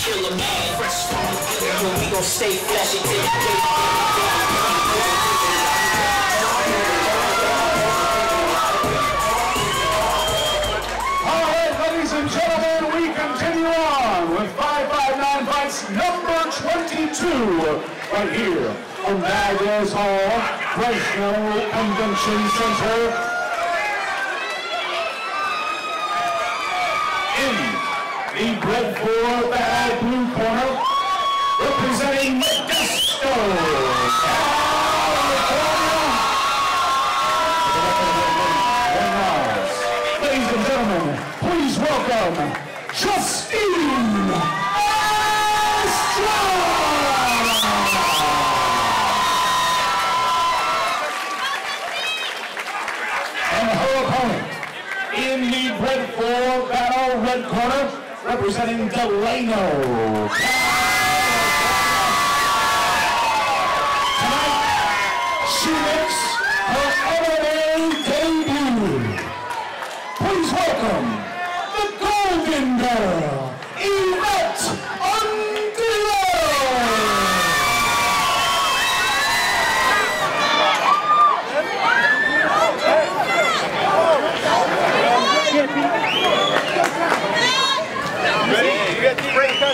killer man. We gon' stay flashy till the day. Alright, ladies and gentlemen, we continue on with 559 Fights number 22 right here from Valdez Hall, Fresno Convention Center. In the Bred for Battle blue corner, representing Modesto, California. Ladies and gentlemen, please welcome Justine Estrada. And her opponent in the Bred for Battle red corner, representing Delano. Tonight, she makes her MMA debut. Please welcome the Golden Girl, Yvette Angulo. Ready? You got the break. Let's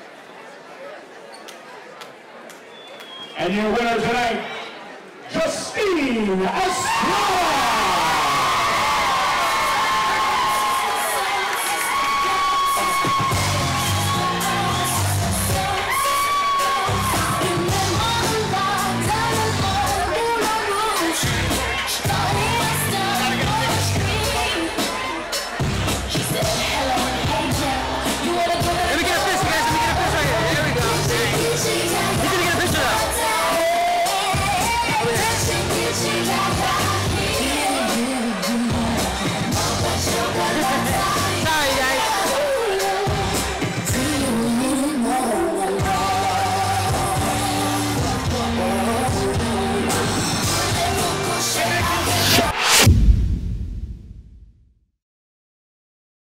And your winner tonight, Justine Christine Estrada.